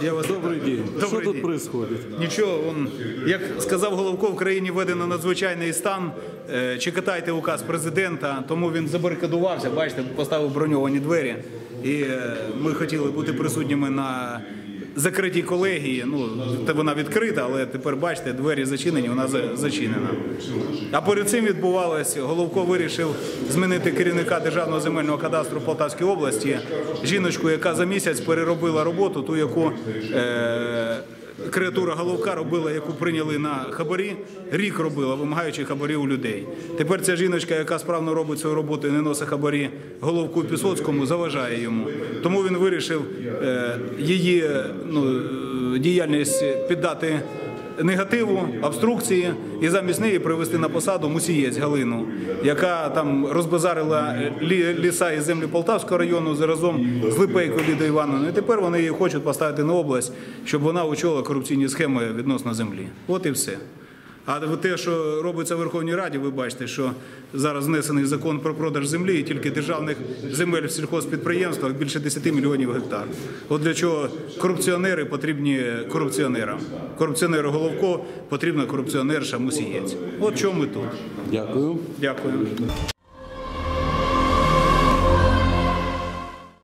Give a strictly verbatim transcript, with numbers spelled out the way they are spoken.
Я вас Добрий день. Добрий Що тут день. происходит? Нічого, он, як сказав Головко, в країні введено надзвичайний стан. Е, Чекайте указ президента, тому він забарикадувався, бачите, поставив броньовані двері. І е, ми хотіли бути присутніми на закритій колегії. Ну, вона відкрита, але тепер, бачите, двері зачинені, вона зачинена. А перед цим відбувалось, Головко вирішив змінити керівника Державного земельного кадастру Полтавської області, жіночку, яка за місяць переробила роботу, ту, яку е, креатура Головка робила, яку прийняли на хабарі, рік робила, вимагаючи хабарів у людей. Тепер ця жіночка, яка справно робить свою роботу і не носить хабарі Головку Пісоцькому, заважає йому. Тому він вирішив е, її ну, діяльність піддати негативу, обструкції і замість неї привести на посаду Мусієць Галину, яка там розбазарила ліса і землі Полтавського району разом з Липейкою Лідою Івановною. І тепер вони її хочуть поставити на область, щоб вона очолила корупційні схеми відносно землі. От і все. А те, що робиться в Верховній Раді, ви бачите, що зараз внесений закон про продаж землі і тільки державних земель в сільхозпідприємствах більше десяти мільйонів гектар. От для чого корупціонери потрібні корупціонерам. Корупціонеру Головко потрібна корупціонерша Мусієць. От чому ми тут. Дякую. Дякую.